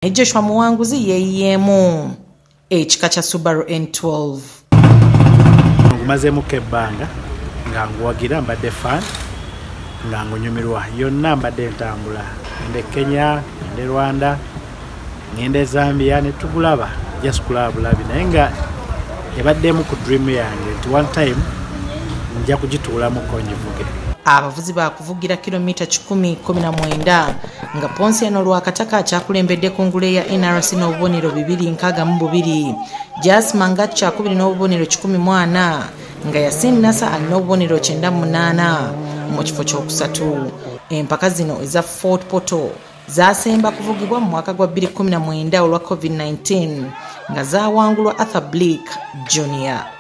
Joshua Muwanguzi yeeyemu ekika kya Subaru N12. Ngumazemu kebbanga nga nguwagira mbadde fan nga ngunyumirwa yonna mbadde ntambula ngende Kenya ngende Rwanda ngende Zambia ne tugulaba just kulabulabi naye nga ebaddemu ku dream yange nti one time nja kugituulamu konjivuge. Abavuzi bakuvugira kilomita 10-19 nga Ponsi eno Lwakataka kyakulembedde ku ngule ya NRC n'obubonero 262, Jasma nga kyakubiri n'obubonero 14 nga Yasin Nasa alina obubonero 98 mu kifo kyokusatu. Empaka zino eza Fort Portal zasemba kuvugibwa mu mwaka gwa 2019 olwa COVID-19 nga zawangulwa Arthur Bleak Jr.